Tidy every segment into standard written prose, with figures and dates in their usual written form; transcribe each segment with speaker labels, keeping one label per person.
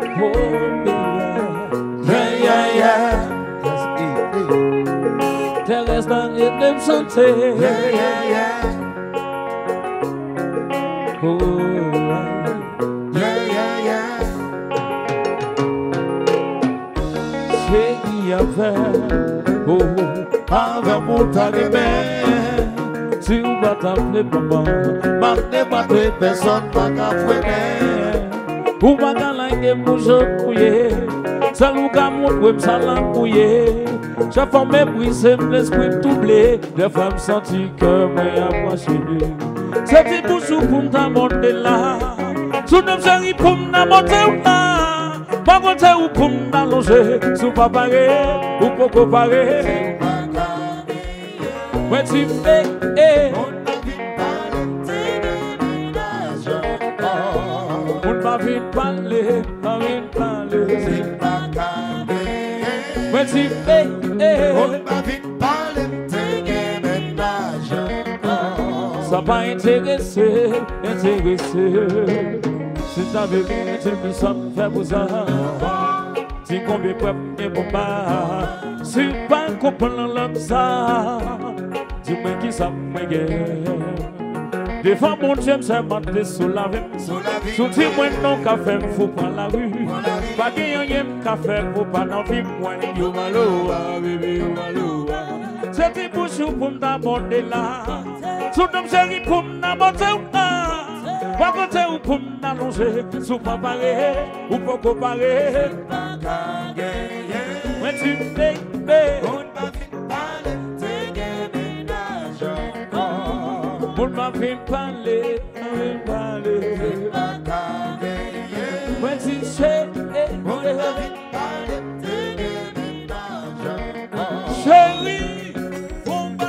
Speaker 1: Terrestre et de santé. C'est qui a fait avec mon talibé. Si vous va t'appeler maman, m'appeler pas de personne pas qu'à freiner. Ou pas qu'à l'aider pour je couiller. Ça nous a montré ça l'a couillé. J'ai formé brisé l'esprit doublé. Les femmes sentent que moi approché. C'est pour sous pour m'amonter là. Sous nos chéris pour m'amonter là. Pas côté ou pour m'allonger. Sous pas pareil ou pas comparer. Moi tu fais on m'a vite parler, m'a vite parler. Moi tu fais on m'a vite parler. Ça va intéresser. Si t'avais vu, tu me sens faire pour ça. Si combien de fois n'est pas. Si pas comprendre l'homme ça. Dis-moi qui ça me guère. Des fois mon Dieu s'est monté sous la vie. Sous ti moi non café faut pas la rue. Pas gagner café faut pas dans vie moi yo malo bébé yo malo. C'est pour chou pour m'aborder là. Sous nos chéris pour m'aborder là. Pas côté ou pour m'allonger. Sous pas pareil ou pas comparer. Moi tu fais on m'a fait parler, When tu sais, chérie, on va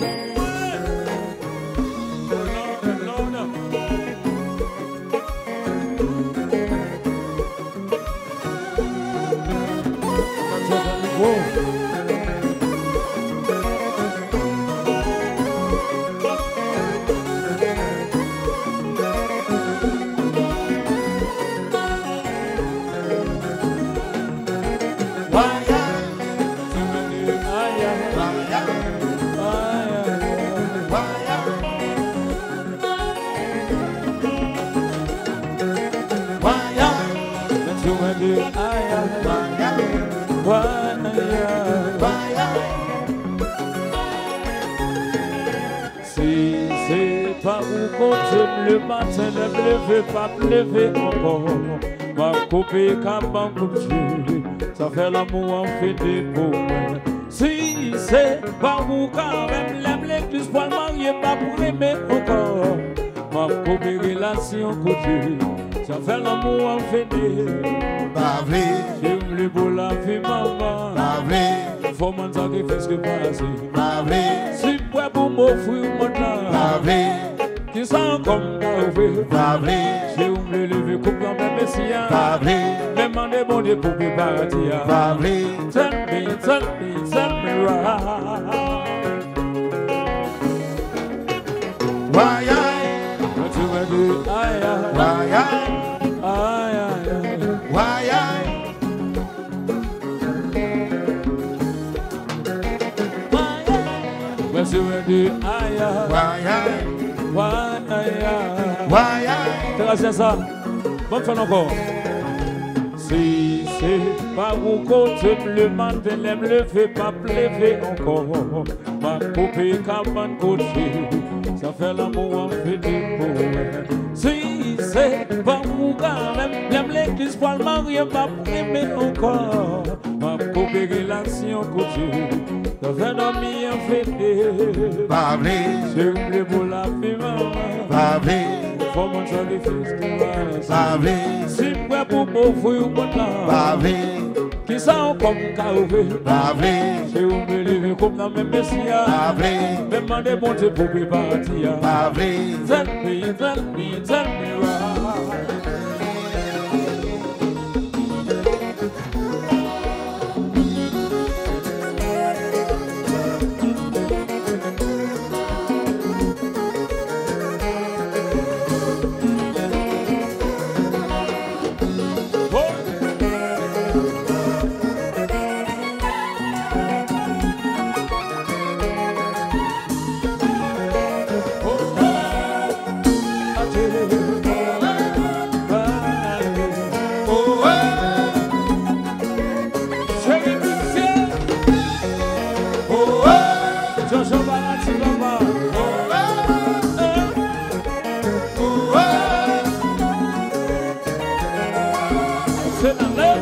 Speaker 1: Si c'est pas où compte le matin, ne lever pas lever encore. Ma couper comme un coup de jus, ça fait l'amour en fait des pauvres. Si c'est pas où quand même l'aime l'église pour le marier, pas pour aimer encore. Ma couper relation côté, ça fait l'amour en fait des pauvres. J'aime le beau la vie maman. Faut m'en sacrifice que passer. Si moi pour m'offrir mon temps, qui sont comme ouvrir. J'ai oublié lever coupe dans mes messieurs. Même en des bons pour préparer. Tell me right.
Speaker 2: Why
Speaker 1: What you gonna do? What you gonna do? T'as ça? Bonne fin encore. Si c'est pas où compte le matin, l'aime le fait pas lever encore. Ma poupée cabane côté, ça fait l'amour en fait des pauvres. Si c'est pas où quand même, l'aime l'église pour le marier, pas pour aimer encore. Ma poupée relation côté, ça fait dormir en fait des pauvres. C'est le pour la vie maman. Faut mon sacrifice qui va si moi pour m'offrir mon temps qui sont comme caouvé j'ai oublié lever comme dans mes messieurs même en des bons pour préparer tell me right. c'est dans l'air.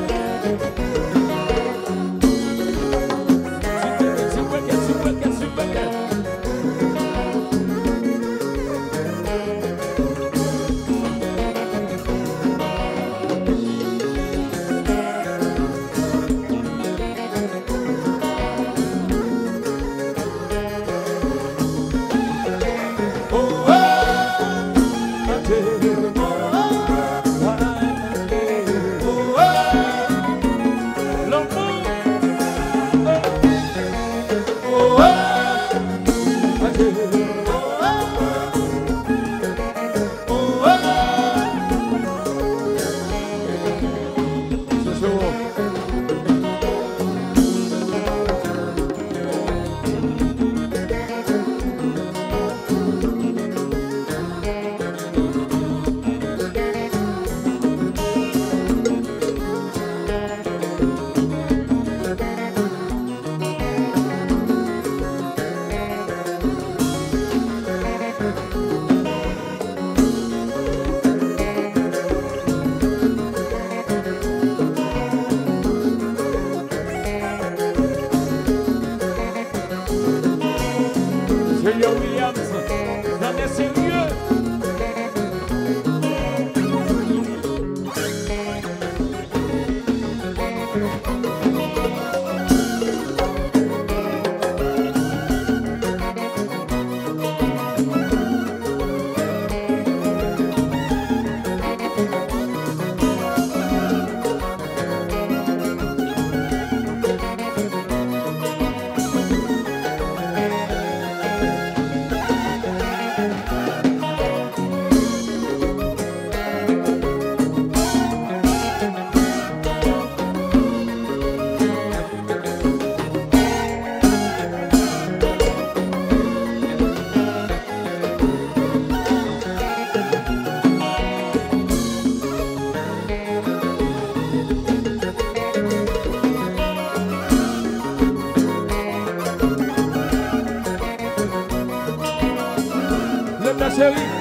Speaker 1: Chérie.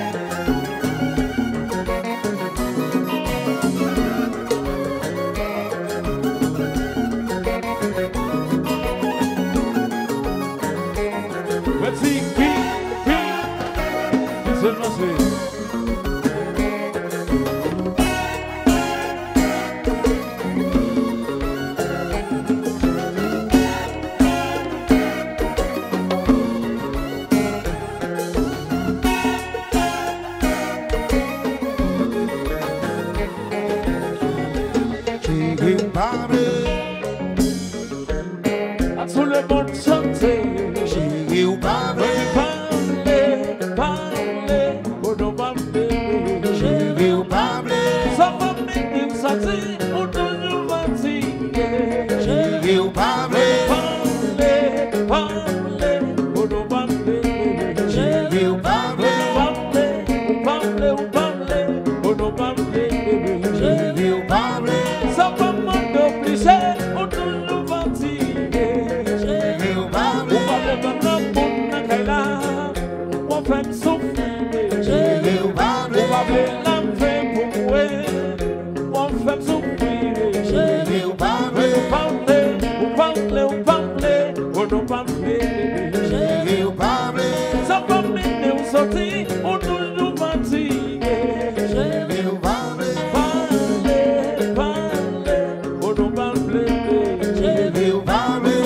Speaker 1: Merci, qui, seulement c'est. Tout le monde chanter,
Speaker 2: chérie ou parler,
Speaker 1: parler, on nous parler,
Speaker 2: chérie ou parler,
Speaker 1: ça va m'aider, ça dit, on nous fatiguer,
Speaker 2: chérie ou parler,
Speaker 1: parler, on nous parler,
Speaker 2: chérie ou parler,
Speaker 1: parler, on nous parler,
Speaker 2: chérie ou parler,
Speaker 1: ça va m'obliger, on nous fatiguer. Femme souffrir,
Speaker 2: chérie ou parler,
Speaker 1: la femme pour moi, on fait souffrir,
Speaker 2: chérie ou parler,
Speaker 1: on nous parler,
Speaker 2: chérie ou parler,
Speaker 1: ça va m'aider au sortir, on nous fatiguer,
Speaker 2: chérie ou parler,
Speaker 1: on nous parler,
Speaker 2: chérie ou parler,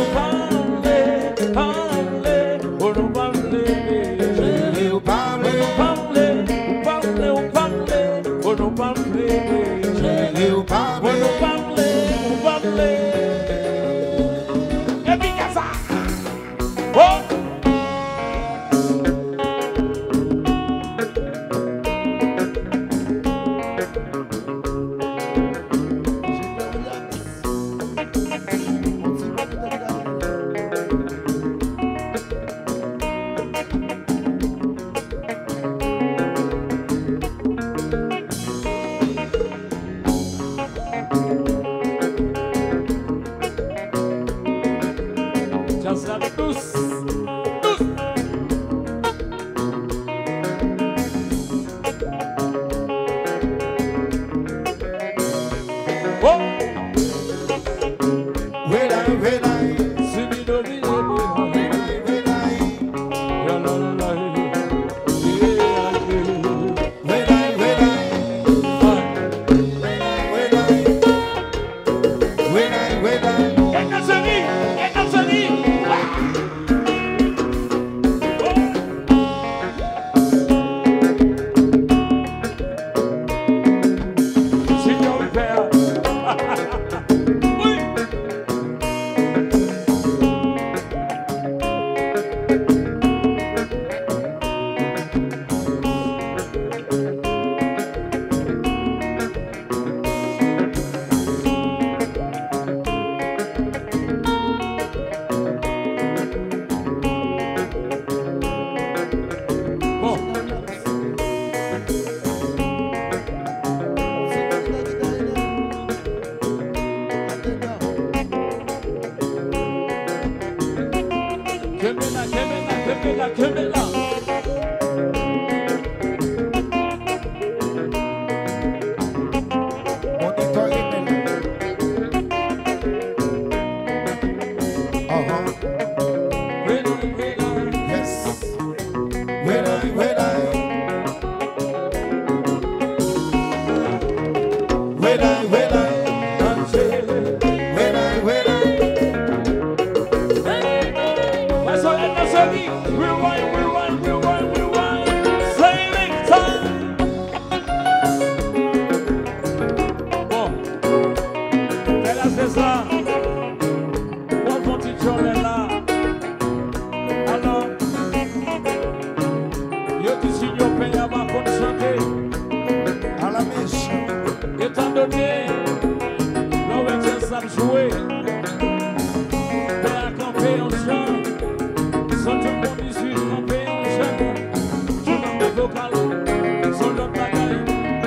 Speaker 1: on nous parler.
Speaker 2: ou parler,
Speaker 1: on nous parler,
Speaker 2: chérie ou parler,
Speaker 1: et puis ça, oh. jouer. Pour la camper en chant. Sans tout le monde ici, camper en chant. Tout le monde vocal, sans l'autre bagaille.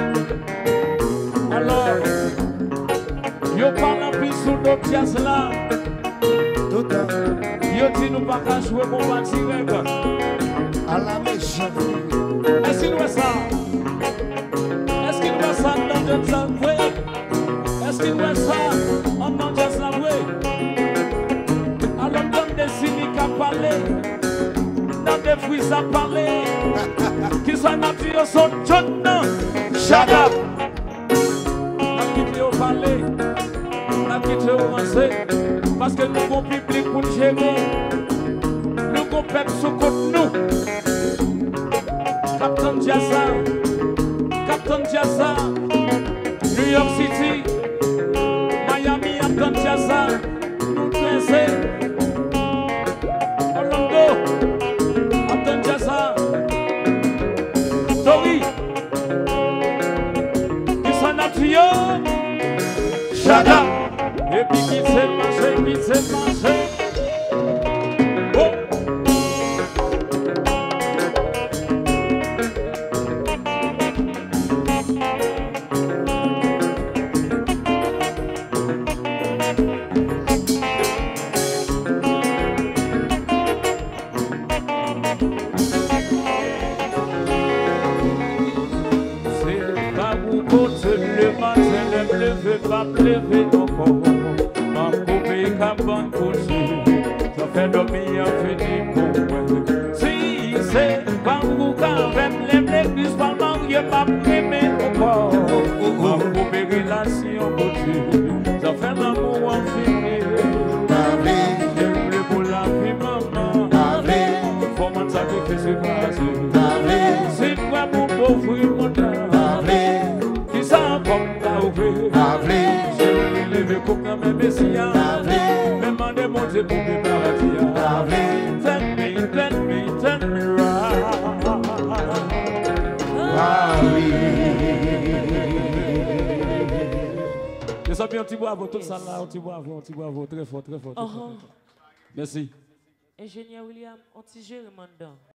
Speaker 1: Alors, yo parle en plus sur nos pièces là. Yo dit nous pas qu'à jouer pour bâtir
Speaker 2: à la méchante.
Speaker 1: Est-ce qu'il voit ça? Est-ce qu'il voit ça dans le jazz? Oui. Est-ce qu'il voit ça en dans le jazz là? Oui. Alors donne des cyniques à parler, dans des fruits à parler, qui sont nature sont jeunes. Shut up! La quitté au palais, la quitté au rancé, parce que nous avons public pour nous gérer, nous avons peuple sous côté nous. Captain Jazza, Captain Jazza, New York City, Miami, Captain Jazza, nous traînons. Orlando, Captain Jazza, Tori, qui sont nature, shut up, et puis qui s'est marché, qui s'est marché. Le matin, ne me veut pas pleurer encore. Ma poupée cabane couchée, ça fait dormir fini pour moi. Si c'est pas vous quand même l'église, pas marié, pas m'aimer encore. Ma poupée relation couchée, ça fait l'amour infini. J'aime le pour la vie, maman. Faut m'en sacrifier sur place. C'est quoi mon pauvre mon âme? Je vais lever comme dans mes messias. Même en démonter pour mes paradis. Tell me Je sens bien un petit bravo, tout ça là, un petit bravo, très fort, très fort. Merci.
Speaker 3: Ingénieur William, on t'y gère, mandant.